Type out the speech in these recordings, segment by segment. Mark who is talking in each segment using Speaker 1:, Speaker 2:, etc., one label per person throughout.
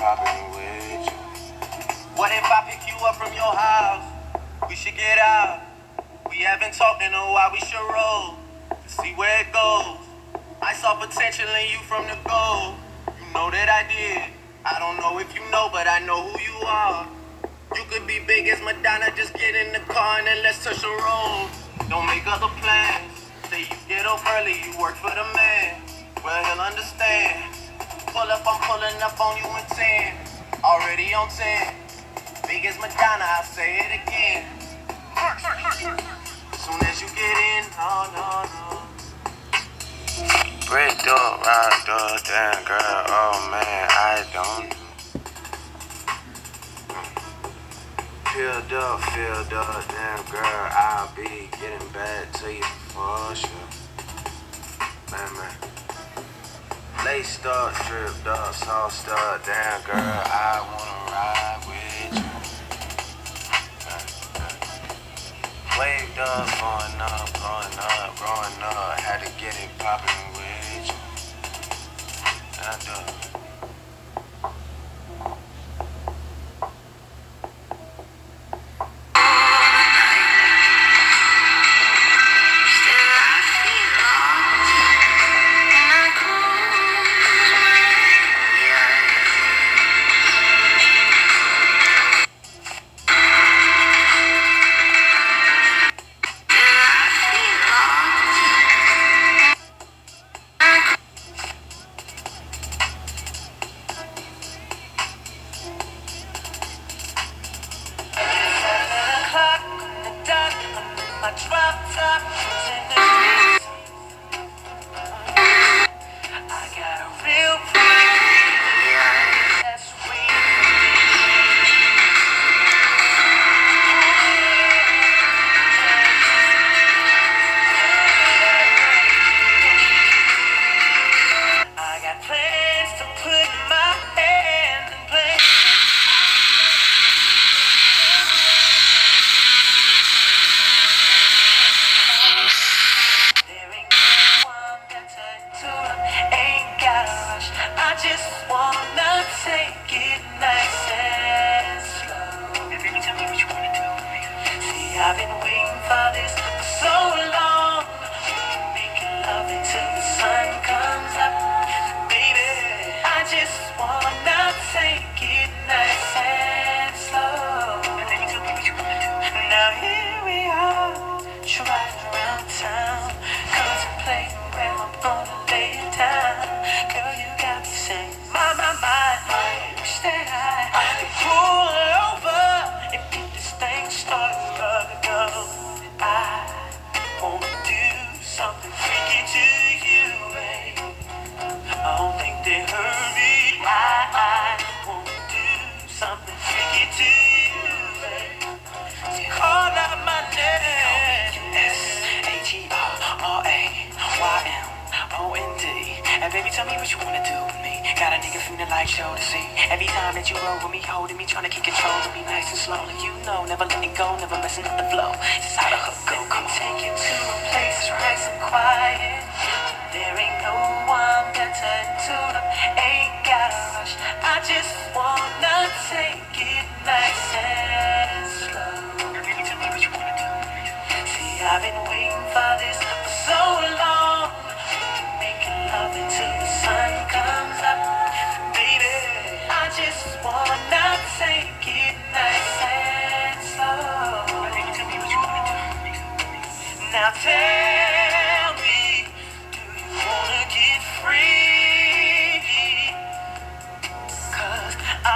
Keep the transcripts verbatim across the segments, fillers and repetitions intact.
Speaker 1: popping with you. What if I pick you up from your house? We should get out. We haven't talked in a while, we should roll to see where it goes. I saw potential in you from the go. You know that I did. I don't know if you know, but I know who you are. You could be big as Madonna, just get in the car and then let's touch the road. Don't make other plans. Say you get up early, you work for the man. Well, he'll understand. Pull up, I'm pulling up on you in ten. Already on ten. Big as Madonna, I'll say it again. Soon as you get in, no, no, no. Brick door, rock door, damn girl, oh man, I don't. Filled up, filled up, damn girl, I'll be getting back to you for sure. Man, man. Laced up, stripped up, sauced up, damn girl, I wanna ride with you. Waved up, going up, going up, growing up, had to get it popping with you. And I do it.
Speaker 2: I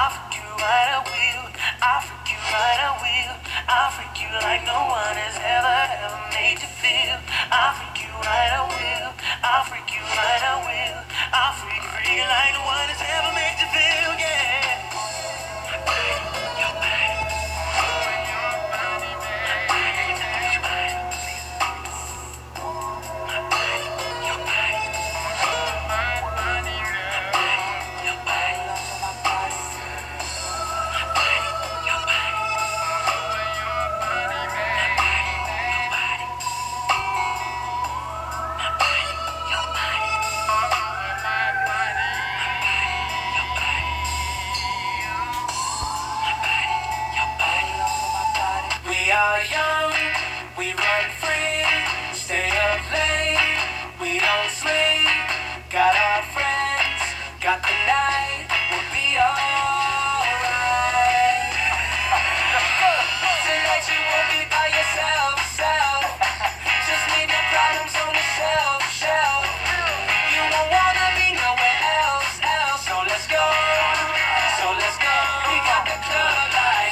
Speaker 1: got the night, we'll be alright. Tonight you won't be by yourself, self. Just leave your problems on the shelf, shelf. You won't wanna be nowhere else, else. So let's go, so let's go. We got the club light,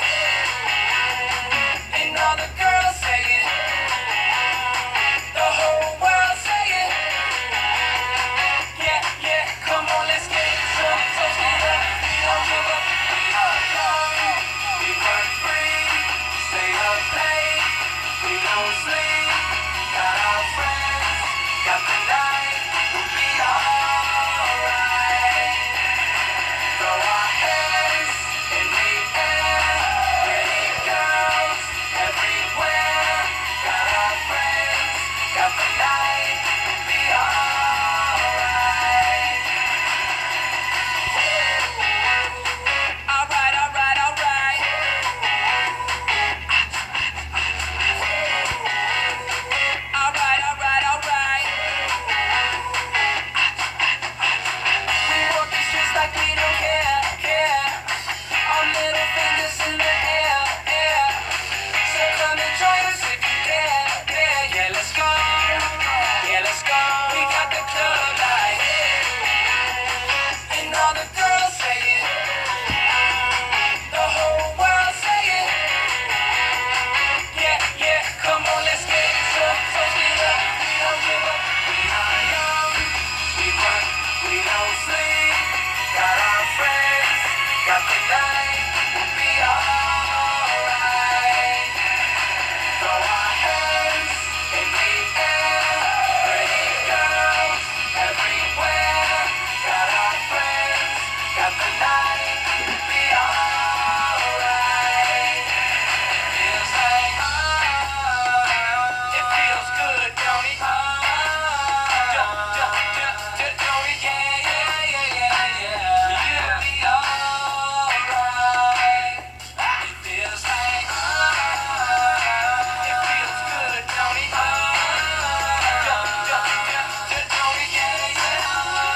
Speaker 1: and all the girls say it. The whole world say it. Yeah, yeah, come on, let's get it. So, so get up, we don't give up, we don't go. We work free, stay up late, we don't sleep. Got our friends, got the night, we'll be alright. Throw our hands in the air, pretty girls everywhere. Got our friends, got the night, we'll be alright. Alright, alright, alright. Alright, alright, alright. We walk the streets like we don't care, care. Our middle fingers in the air, air. So come and join us if you dare, dare. Yeah, let's go, yeah, let's go. We got the club light, and all the girls say it. The whole world say it. Yeah, yeah, come on, let's get it. So, so get up, we don't give up. We are young, we work, we don't sleep. Got our friends, got the night, we'll be alright. Throw our hands in the air, pretty girls everywhere. Got our friends, got the night, we'll be alright. Feels like, it feels good, don't it? Don't, don't, don't, don't it? Yeah, yeah, yeah, yeah, yeah. We'll be alright. It feels like, it feels good, don't it? Don't, don't, don't, don't it? Yeah, yeah,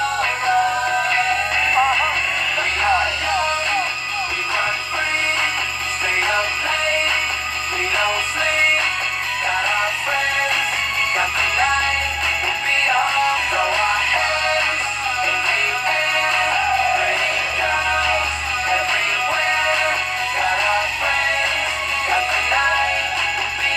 Speaker 1: alright. We are young, we run free, stay up late, we don't sleep. Got our friends, got the night, we'll be on. Throw our hands in the air, pretty girls everywhere. Got our friends, got the night, we'll be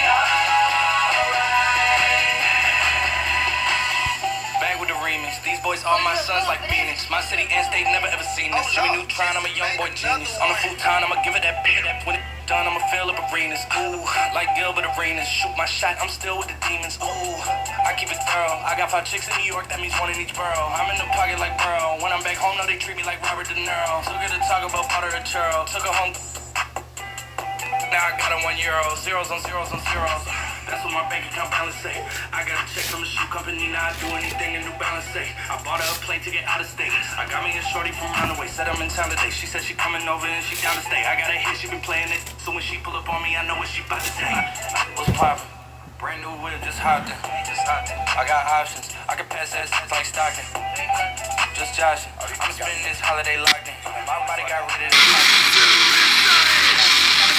Speaker 1: alright. Back with the remix. These boys are my sons like Phoenix. My city and state never ever seen this. Jimmy Neutron, I'm a young boy genius. On the full time, I'ma give it that beat. When it's done, I'ma fill up arenas. Ooh, like Gilbert Arenas. Shoot my shot, I'm still with the demons. Ooh, I keep it thorough. I got five chicks in New York, that means one in each borough. I'm in the pocket like Burrow. When I'm back home, no, they treat me like Robert De Niro. Took her to talk about powder and churro. Took her home. Now I got a one euro. Zeros on zeros on zeros. That's what my bank account balance say. I got a check from the shoe company, now I do anything a New Balance say. I bought her a plane ticket out of state. I got me a shorty from Runaway, said I'm in town today. She said she coming over and she down to stay. I got a hit, she been playing it. So when she pull up on me, I know what she about to say. What's poppin'? Brand new whip, just hopped in. Just hopped in. I got options. I can pass that like Stockton. Just joshing. I'm spending this holiday locked in. My body got rid of this.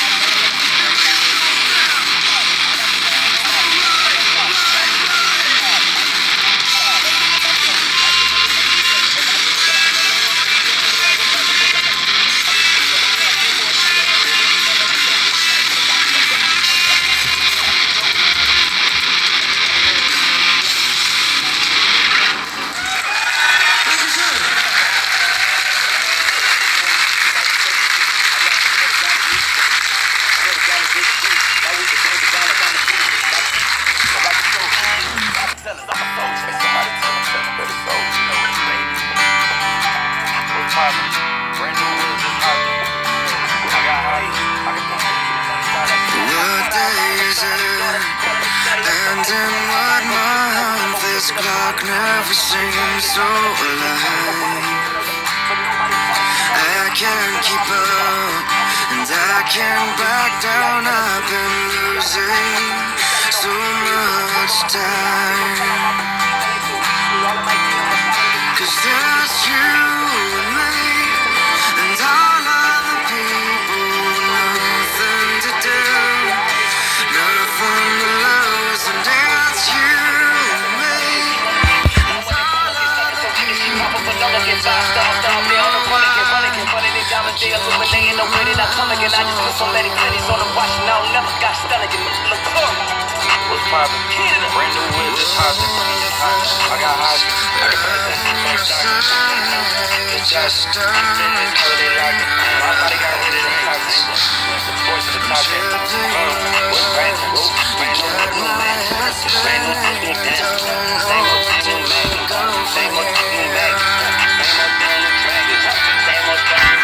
Speaker 2: Never seems so alive. I can't keep up, and I can't back down. I've been losing so much time. Cause there's you I just put some lady pennies on the watch and I don't never got stunning. You look cool. What's poppin'? Brand new whip, just hoppin'. I got high. I can put that on stock. It's just holiday like it. My body got hit in the toxic. The sports of the toxic. What's brand new? Brand new new man. Brand new new dance. Same old new man. Same old new man. Same old new dragons. Same old dragons.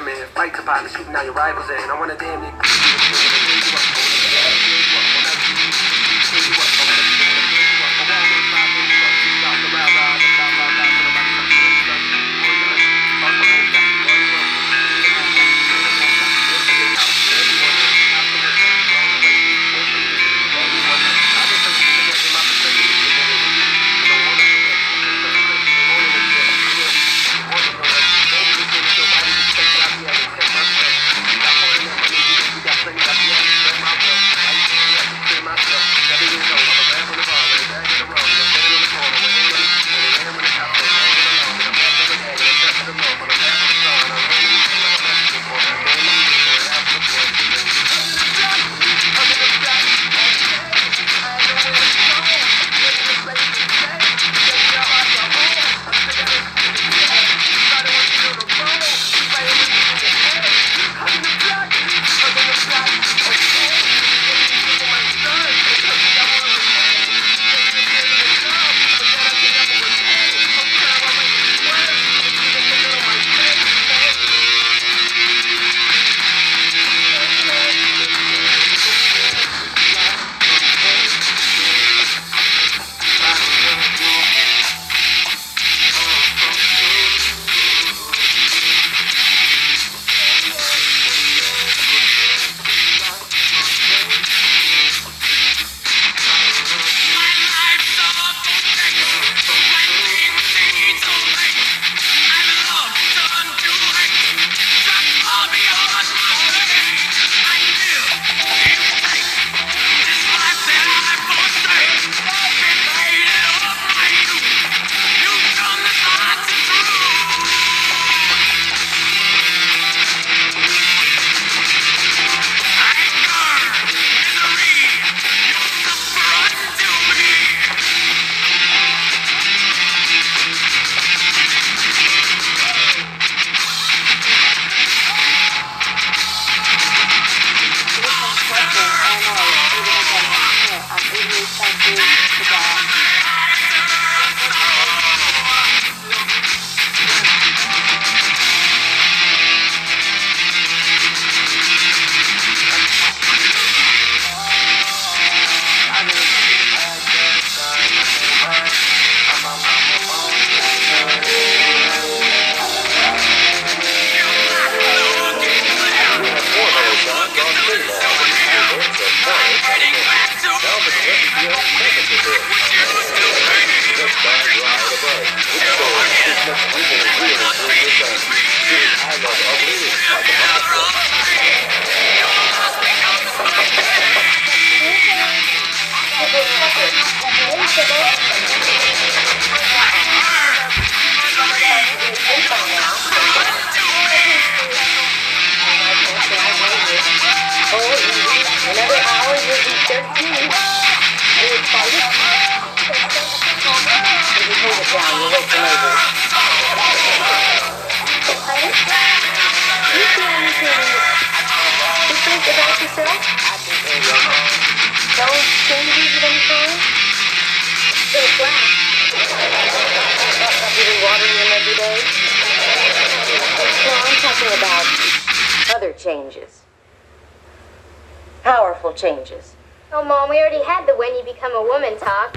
Speaker 1: man. Fight to partner, shooting out your rivals in. I wanna damn near.
Speaker 3: Changes. Powerful changes.
Speaker 4: Oh, Mom, we already had the when you become a woman talk.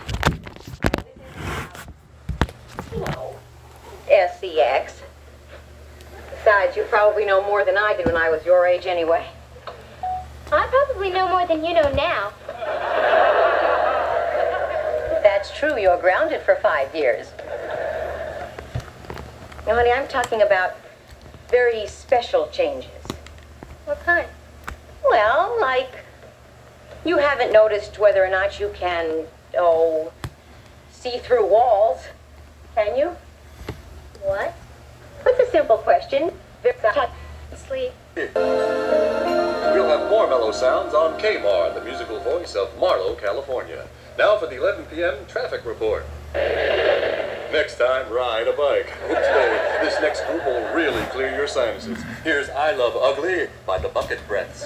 Speaker 3: No. S C X. Besides, you probably know more than I did when I was your age anyway.
Speaker 4: I probably know more than you know now.
Speaker 3: That's true. You're grounded for five years. Now, honey, I'm talking about very special changes.
Speaker 4: What kind?
Speaker 3: Well, like, you haven't noticed whether or not you can, oh, see through walls, can you?
Speaker 4: What?
Speaker 3: It's a simple question.
Speaker 4: Sleep.
Speaker 5: We'll have more mellow sounds on K-Mar, the musical voice of Marlow, California. Now for the eleven p m traffic report. Next time, ride a bike. Okay, this next group will really clear your sinuses. Here's I Love Ugly by the Bucket Breaths.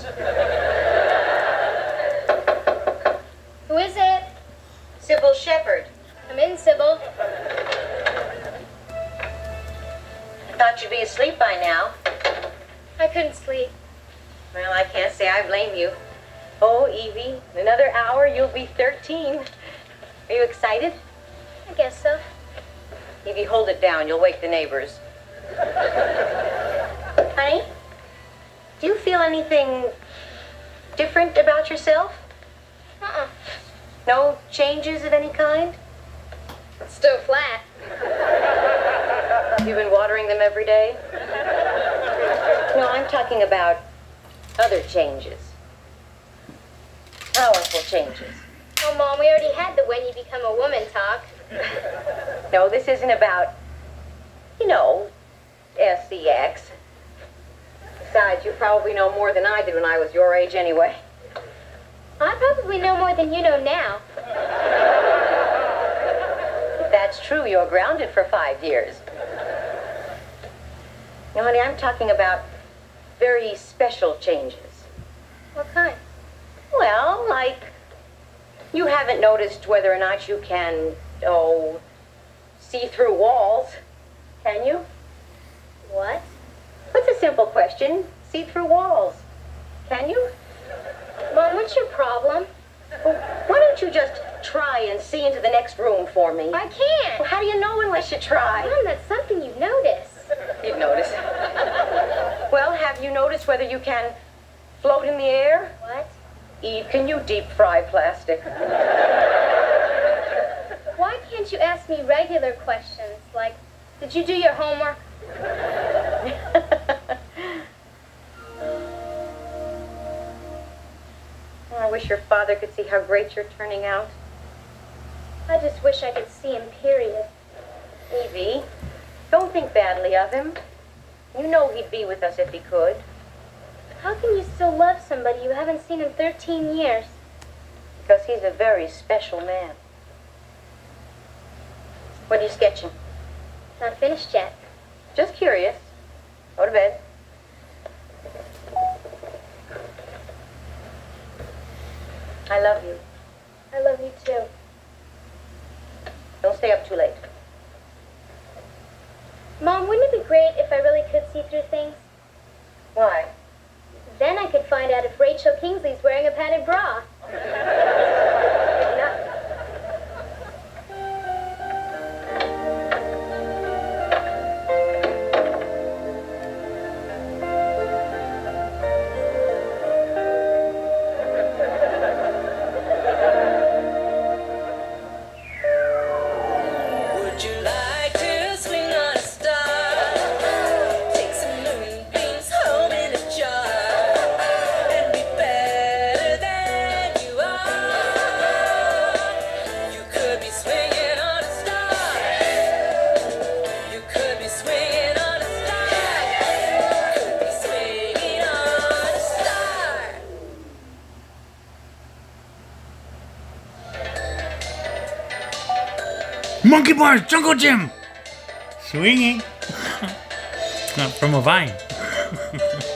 Speaker 4: Who is it?
Speaker 3: Sybil Shepherd.
Speaker 4: I'm in, Sybil.
Speaker 3: I thought you'd be asleep by now.
Speaker 4: I couldn't sleep.
Speaker 3: Well, I can't say I blame you. Oh, Evie, in another hour you'll be thirteen. Are you excited?
Speaker 4: I guess so.
Speaker 3: Evie, hold it down. You'll wake the neighbors. Honey, do you feel anything different about yourself?
Speaker 4: Uh-uh.
Speaker 3: No changes of any kind?
Speaker 4: It's still flat.
Speaker 3: You've been watering them every day? No, I'm talking about other changes. Powerful changes.
Speaker 4: Oh, Mom, we already had the when you become a woman talk.
Speaker 3: No, this isn't about, you know, S E X. Besides, you probably know more than I did when I was your age anyway.
Speaker 4: I probably know more than you know now.
Speaker 3: If that's true, you're grounded for five years. Now, honey, I'm talking about very special changes.
Speaker 4: What kind?
Speaker 3: Well, like, you haven't noticed whether or not you can, oh, see through walls, can you?
Speaker 4: What?
Speaker 3: That's a simple question. See through walls. Can you?
Speaker 4: Mom, what's your problem?
Speaker 3: Well, why don't you just try and see into the next room for me?
Speaker 4: I can't.
Speaker 3: Well, how do you know unless you try?
Speaker 4: Mom, that's something you've noticed.
Speaker 3: You've noticed. Well, have you noticed whether you can float in the air?
Speaker 4: What?
Speaker 3: Eve, can you deep fry plastic?
Speaker 4: Why can't you ask me regular questions, like, did you do your homework?
Speaker 3: I wish your father could see how great you're turning out.
Speaker 4: I just wish I could see him, period.
Speaker 3: Evie, don't think badly of him. You know he'd be with us if he could.
Speaker 4: How can you still love somebody you haven't seen in thirteen years?
Speaker 3: Because he's a very special man. What are you sketching?
Speaker 4: Not finished yet.
Speaker 3: Just curious. Go to bed. I love you.
Speaker 4: I love you too.
Speaker 3: Don't stay up too late.
Speaker 4: Mom, wouldn't it be great if I really could see through things?
Speaker 3: Why?
Speaker 4: Then I could find out if Rachel Kingsley's wearing a padded bra.
Speaker 3: No.
Speaker 6: Would you like to swing on a star? Take some moonbeams home in a jar and be better than you are. You could be swinging on a star. You could be swinging on a star. Could be swinging on a star.
Speaker 7: Monkey bars, jungle gym, swinging from a vine.